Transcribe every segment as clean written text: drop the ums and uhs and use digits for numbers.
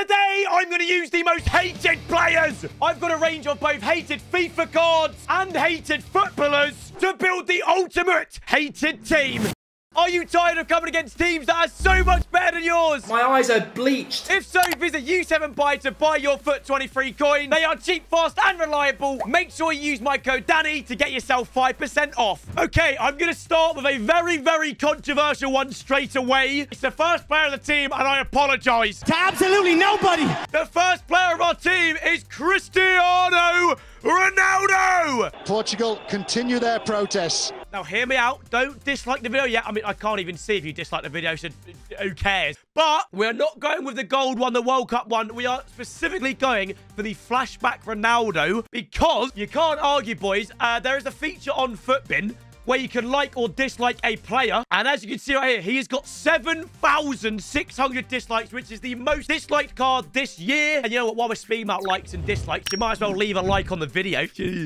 Today, I'm going to use the most hated players. I've got a range of both hated FIFA cards and hated footballers to build the ultimate hated team. Are you tired of coming against teams that are so much better than yours? My eyes are bleached. If so, visit U7Buy to buy your FUT 23 coin. They are cheap, fast, and reliable. Make sure you use my code Danny to get yourself 5% off. Okay, I'm going to start with a very, very controversial one straight away. It's the first player of the team, and I apologize To absolutely nobody. The first player of our team is Cristiano Ronaldo. Portugal continue their protests. Now, hear me out. Don't dislike the video yet. I mean, I can't even see if you dislike the video, so who cares? But we're not going with the gold one, the World Cup one. We are specifically going for the flashback Ronaldo because you can't argue, boys. There is a feature on FUTBin where you can like or dislike a player. And as you can see right here, he has got 7,600 dislikes, which is the most disliked card this year. And you know what? While we're speaking about likes and dislikes, you might as well leave a like on the video.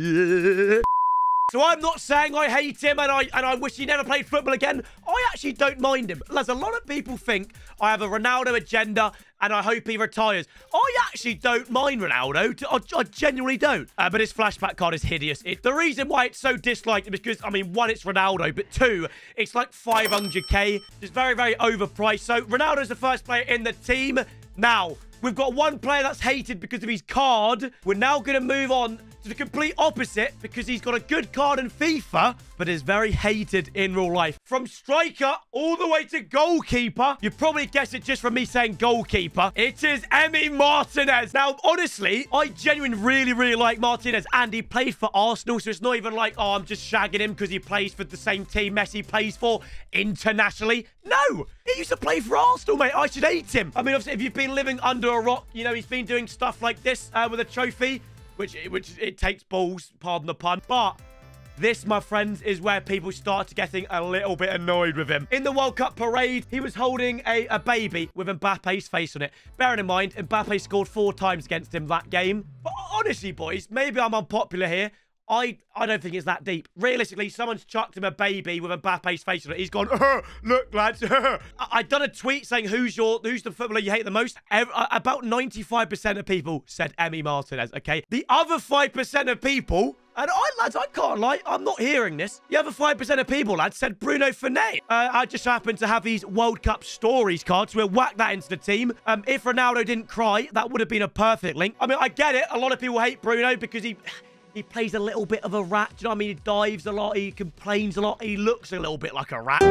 So I'm not saying I hate him and I wish he never played football again. I actually don't mind him. There's a lot of people think I have a Ronaldo agenda and I hope he retires. I actually don't mind Ronaldo. I genuinely don't. But his flashback card is hideous. The reason why it's so disliked is because, I mean, one, it's Ronaldo, but two, it's like 500k. It's very, very overpriced. So Ronaldo's the first player in the team. Now, we've got one player that's hated because of his card. We're now going to move on to the complete opposite because he's got a good card in FIFA, but is very hated in real life. From striker all the way to goalkeeper, you probably guessed it just from me saying goalkeeper. It is Emi Martinez. Now, honestly, I genuinely really, really like Martinez, and he played for Arsenal, so it's not even like, oh, I'm just shagging him because he plays for the same team Messi plays for internationally. No, he used to play for Arsenal, mate. I should hate him. I mean, obviously, if you've been living under a rock, you know, he's been doing stuff like this with a trophy, which it takes balls, pardon the pun. But this, my friends, is where people start getting a little bit annoyed with him. In the World Cup parade, he was holding a baby with Mbappe's face on it. Bearing in mind, Mbappe scored 4 times against him that game. But honestly, boys, maybe I'm unpopular here. I don't think it's that deep. Realistically, someone's chucked him a baby with Mbappe's face on it. He's gone, look, lads. I've done a tweet saying, who's the footballer you hate the most? About 95% of people said Emi Martinez, okay? The other 5% of people, and lads, I can't lie, I'm not hearing this. The other 5% of people, lads, said Bruno Fernandes. I just happen to have these World Cup stories cards, so we'll whack that into the team. If Ronaldo didn't cry, that would have been a perfect link. I mean, I get it. A lot of people hate Bruno because he plays a little bit of a rat. Do you know what I mean? He dives a lot. He complains a lot. He looks a little bit like a rat.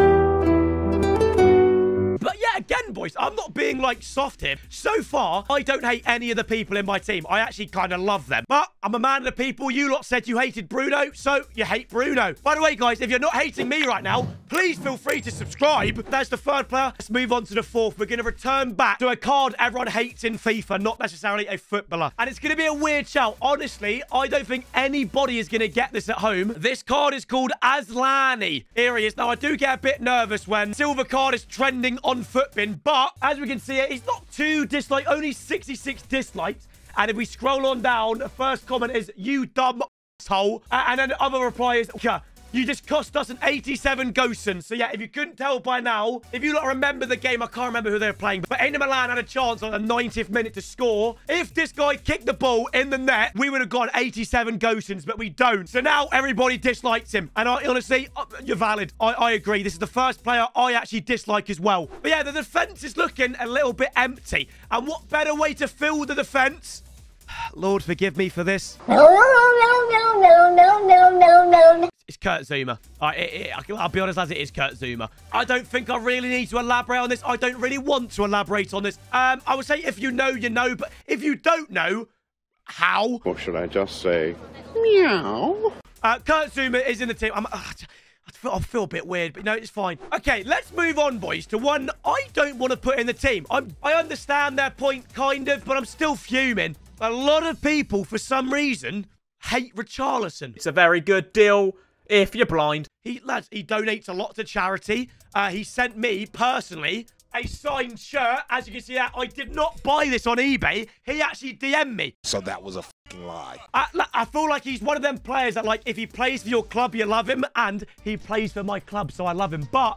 But yeah, again, boys, I'm not being, like, soft here. So far, I don't hate any of the people in my team. I actually kind of love them. But I'm a man of the people. You lot said you hated Bruno, so you hate Bruno. By the way, guys, if you're not hating me right now, please feel free to subscribe. There's the third player. Let's move on to the fourth. We're going to return back to a card everyone hates in FIFA, not necessarily a footballer. And it's going to be a weird shout. Honestly, I don't think anybody is going to get this at home. This card is called Aslani. Here he is. Now, I do get a bit nervous when silver card is trending on FUTBin, but as we can see here, he's not too disliked, only 66 dislikes. And if we scroll on down, the first comment is, you dumb asshole. And then the other reply is, yeah, you just cost us an 87 Gosen. So yeah, if you couldn't tell by now, if you lot remember the game, I can't remember who they were playing, but Inter Milan had a chance on the 90th minute to score. If this guy kicked the ball in the net, we would have got 87 Gosens, but we don't. So now everybody dislikes him. And I honestly, you're valid. I agree. This is the first player I actually dislike as well. But yeah, the defense is looking a little bit empty. And what better way to fill the defense? Lord, forgive me for this. It's Kurt Zuma. I'll be honest, as it is Kurt Zuma. I don't think I really need to elaborate on this. I don't really want to elaborate on this. I would say if you know, you know. But if you don't know, how? Or should I just say, meow? Kurt Zuma is in the team. I feel a bit weird, but no, it's fine. Okay, let's move on, boys, to one I don't want to put in the team. I understand their point, kind of, but I'm still fuming. A lot of people, for some reason, hate Richarlison. It's a very good deal if you're blind. Lads, he donates a lot to charity. He sent me, personally, a signed shirt. As you can see, I did not buy this on eBay. He actually DM'd me. So that was a fucking lie. I feel like he's one of them players that, like, if he plays for your club, you love him. And he plays for my club, so I love him. But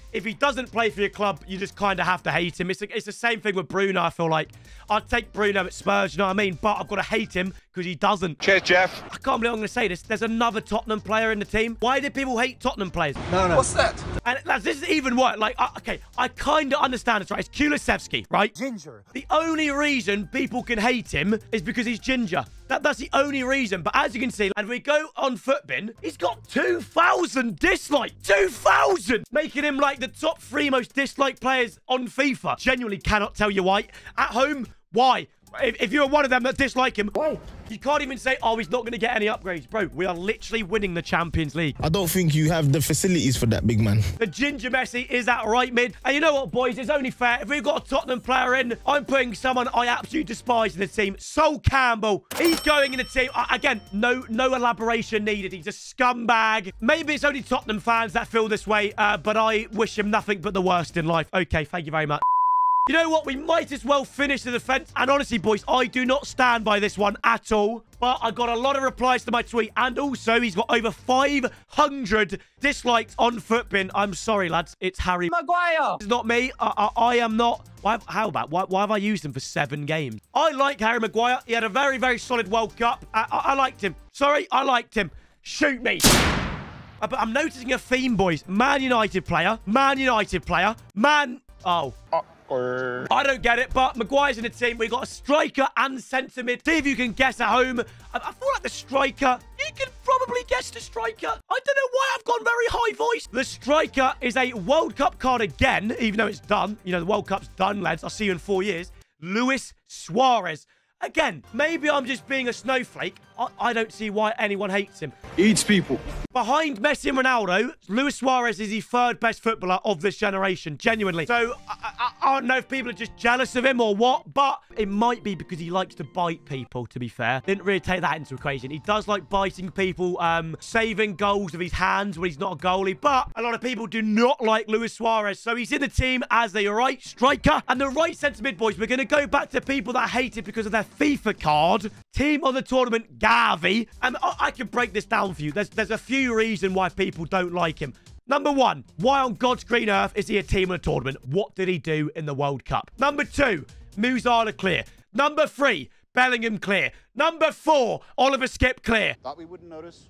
if he doesn't play for your club, you just kind of have to hate him. It's the same thing with Bruno, I feel like. I'd take Bruno at Spurs, you know what I mean? But I've got to hate him because he doesn't. Cheers, Jeff. I can't believe I'm going to say this. There's another Tottenham player in the team. Why do people hate Tottenham players? No. What's that? And lads, this is even worse. Like, okay, I kind of understand this, right? It's Kulusevski, right? Ginger. The only reason people can hate him is because he's ginger. That's the only reason. But as you can see, and we go on Footbin, he's got 2,000 dislikes. 2,000! Making him like the top 3 most disliked players on FIFA. Genuinely cannot tell you why. At home, why? If you're one of them that dislike him, why? You can't even say, oh, he's not going to get any upgrades. Bro, we are literally winning the Champions League. I don't think you have the facilities for that, big man. The ginger Messi is at right mid. And you know what, boys? It's only fair. If we've got a Tottenham player in, I'm putting someone I absolutely despise in the team. Sol Campbell. He's going in the team. Again, no elaboration needed. He's a scumbag. Maybe it's only Tottenham fans that feel this way, but I wish him nothing but the worst in life. Okay, thank you very much. You know what? We might as well finish the defense. And honestly, boys, I do not stand by this one at all. But I got a lot of replies to my tweet. And also, he's got over 500 dislikes on Footbin. I'm sorry, lads. It's Harry Maguire. It's not me. I am not. Why have I used him for 7 games? I like Harry Maguire. He had a very, very solid World Cup. I liked him. Sorry, I liked him. Shoot me. But I'm noticing a theme, boys. Man United player. Man United player. Man... Oh. I don't get it, but Maguire's in the team. We've got a striker and centre mid. See if you can guess at home. I feel like the striker, you can probably guess the striker. I don't know why I've gone very high voice. The striker is a World Cup card again, even though it's done. You know, the World Cup's done, lads. I'll see you in 4 years. Luis Suarez. Again, maybe I'm just being a snowflake. I don't see why anyone hates him. Eats people. Behind Messi and Ronaldo, Luis Suarez is the 3rd best footballer of this generation, genuinely. So, I don't know if people are just jealous of him or what, but it might be because he likes to bite people, to be fair. Didn't really take that into equation. He does like biting people, saving goals with his hands when he's not a goalie, but a lot of people do not like Luis Suarez, so he's in the team as the right striker. And the right centre mid, boys, we're going to go back to people that hate it because of their FIFA card. Team of the tournament, Gavi. And I can break this down for you. There's a few reasons why people don't like him. Number 1, why on God's green earth is he a team of the tournament? What did he do in the World Cup? Number 2, Musiala clear. Number 3, Bellingham clear. Number 4, Oliver Skip clear. Thought we wouldn't notice,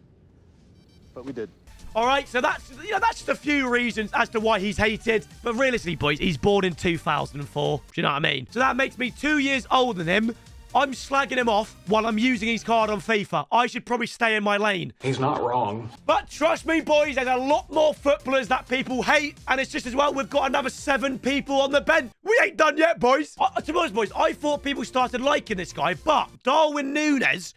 but we did. All right, so that's just a few reasons as to why he's hated. But realistically, boys, he's born in 2004. Do you know what I mean? So that makes me 2 years older than him. I'm slagging him off while I'm using his card on FIFA. I should probably stay in my lane. He's not wrong. But trust me, boys, there's a lot more footballers that people hate. And it's just as well, we've got another 7 people on the bench. We ain't done yet, boys. To be honest, boys, I thought people started liking this guy. But Darwin Núñez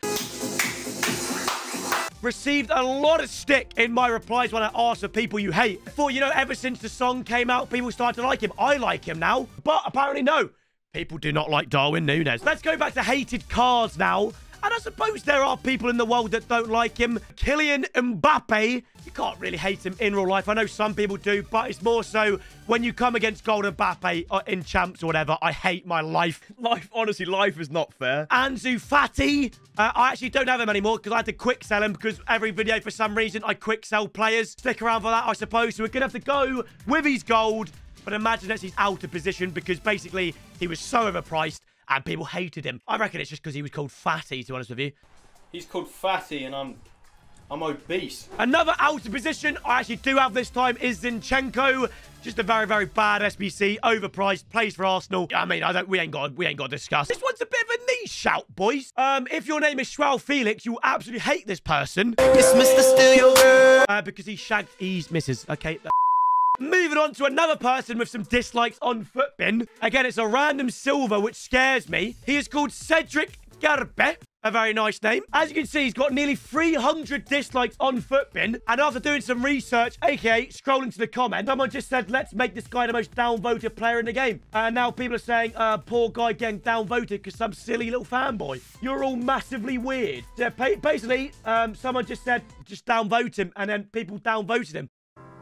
received a lot of stick in my replies when I asked for people you hate. I thought, you know, ever since the song came out, people started to like him. I like him now. But apparently, no. People do not like Darwin Núñez. Let's go back to hated cards now. And I suppose there are people in the world that don't like him. Kylian Mbappe. You can't really hate him in real life. I know some people do, but it's more so when you come against Golden Mbappe in Champs or whatever. I hate my life. Honestly, life is not fair. Ansu Fati. I actually don't have him anymore because I had to quick sell him because every video, for some reason, I quick sell players. Stick around for that, I suppose. So we're going to have to go with his gold. But imagine that he's out of position because basically he was so overpriced and people hated him. I reckon it's just because he was called Fatty, to be honest with you. He's called Fatty and I'm obese. Another out of position I actually do have this time is Zinchenko. Just a very, very bad SBC. Overpriced. Plays for Arsenal. I mean, we ain't got to discuss. This one's a bit of a niche shout, boys. If your name is Joao Felix, you will absolutely hate this person. It's Mr. Steal Your Girl. Because he shagged his missus. Okay. Moving on to another person with some dislikes on Footbin. Again, it's a random silver, which scares me. He is called Cedric Garbe. A very nice name. As you can see, he's got nearly 300 dislikes on Footbin. And after doing some research, aka scrolling to the comments, someone just said, let's make this guy the most downvoted player in the game. And now people are saying, poor guy getting downvoted because some silly little fanboy. You're all massively weird. So basically, someone just said, just downvote him. And then people downvoted him.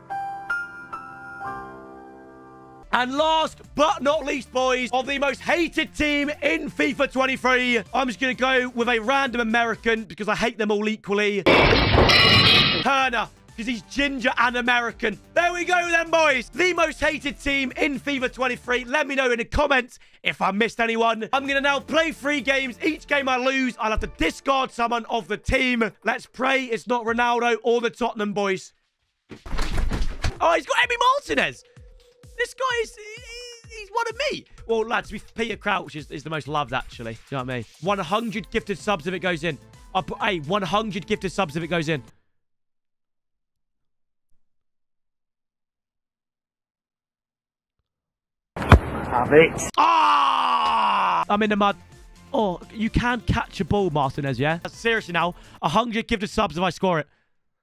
And last but not least, boys, of the most hated team in FIFA 23, I'm just going to go with a random American because I hate them all equally. Turner. because he's ginger and American. There we go then, boys. The most hated team in FIFA 23. Let me know in the comments if I missed anyone. I'm going to now play 3 games. Each game I lose, I'll have to discard someone of the team. Let's pray it's not Ronaldo or the Tottenham boys. Oh, he's got Emi Martinez. This guy is... He's one of me. Well, lads, Peter Crouch is the most loved, actually. Do you know what I mean? 100 gifted subs if it goes in. I'll put, hey, 100 gifted subs if it goes in. Have it. Ah! I'm in the mud. Oh, you can catch a ball, Martinez, yeah? Seriously now, 100 gifted subs if I score it.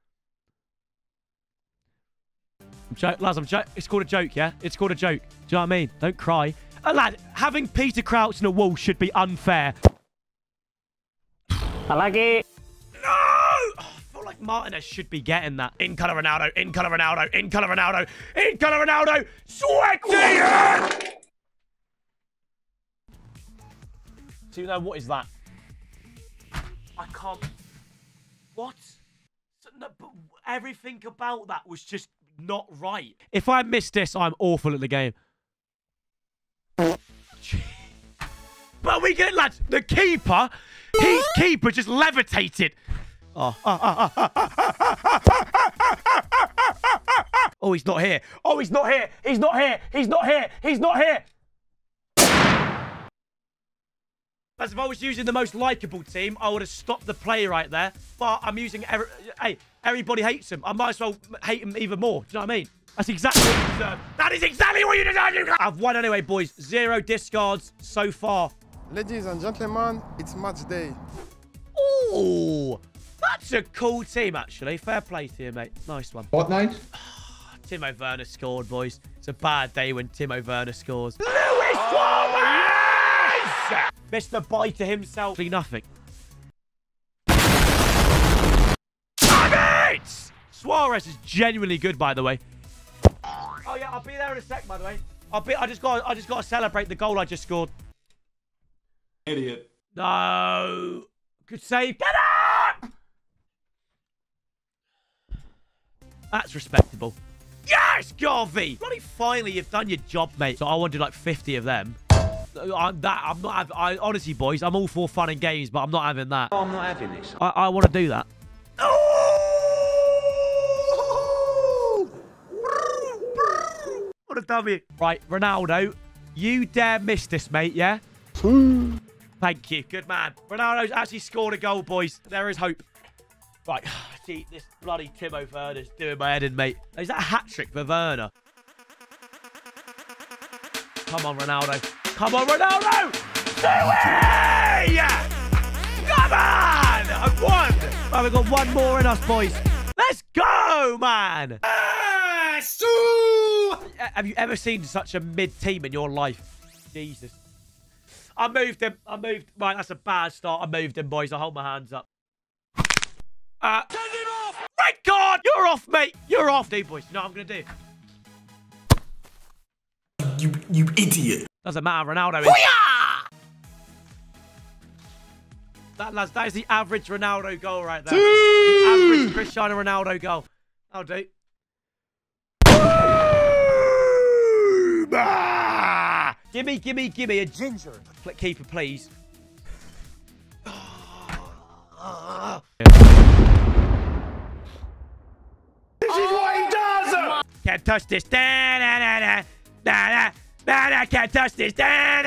Lads, it's called a joke, yeah? It's called a joke. Do you know what I mean? Don't cry. Lad, having Peter Crouch in a wall should be unfair. I like it. No! Oh, I feel like Martinez should be getting that. In colour Ronaldo, in colour Ronaldo, in colour Ronaldo, in colour Ronaldo. Sweaty it! So, you know, what is that? I can't... What? So, no, but everything about that was just... not right. If I miss this, I'm awful at the game. But we get, lads, the keeper, his keeper just levitated. Oh, oh, he's not here. Oh, he's not here. He's not here. He's not here. He's not here. As if I was using the most likable team, I would have stopped the play right there. But I'm using... Hey, everybody hates him. I might as well hate him even more. Do you know what I mean? That's exactly what you deserve. That is exactly what you deserve. I've won anyway, boys. 0 discards so far. Ladies and gentlemen, it's match day. Oh, that's a cool team, actually. Fair play to you, mate. Nice one. Fortnite? Timo Werner scored, boys. It's a bad day when Timo Werner scores. Luis Suarez! Mr. Biter himself. Nothing. Damn it! Suarez is genuinely good, by the way. Oh yeah, I'll be there in a sec, by the way. I just gotta celebrate the goal I just scored. Idiot. No. Good save. Get up! That's respectable. Yes, Garvey! Bloody finally, you've done your job, mate. So I want to do like 50 of them. Honestly, boys, I'm all for fun and games, but I'm not having that. Oh, I'm not having this. I want to do that. Oh! What a dummy. Right, Ronaldo, you dare miss this, mate, yeah? Thank you. Good man. Ronaldo's actually scored a goal, boys. There is hope. Right. See, this bloody Timo Werner's doing my head in, mate. Is that a hat-trick for Werner? Come on, Ronaldo. Come on, Ronaldo! Do it! Come on! I've won! Right, we've got one more in us, boys. Let's go, man! Have you ever seen such a mid-team in your life? Jesus. I moved him. Right, that's a bad start. I moved him, boys. I'll hold my hands up. Send him off! Red card! You're off, mate. You're off, dude, boys. You know what I'm going to do? You idiot. Doesn't matter. Ronaldo is... Lads, that is the average Ronaldo goal right there. The average Cristiano Ronaldo goal. That'll do. Gimme a ginger. Click keeper, please. This is what he does! Can't touch this. Can't touch this.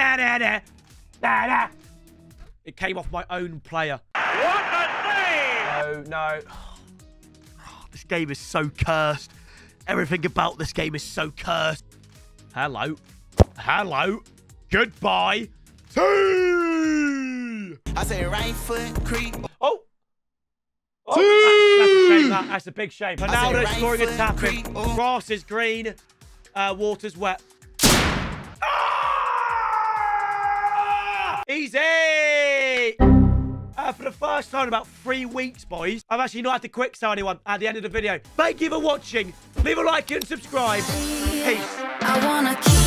It came off my own player. What a save! No. This game is so cursed. Everything about this game is so cursed. Hello. Goodbye. I say right foot creep. Oh. That's a shame. That's a big shame. Ronaldo right scoring a tap in. Grass is green. Water's wet. Ah! Easy. For the first time in about 3 weeks, boys, I've actually not had to quick sell anyone at the end of the video. Thank you for watching. Leave a like and subscribe. Peace. I wanna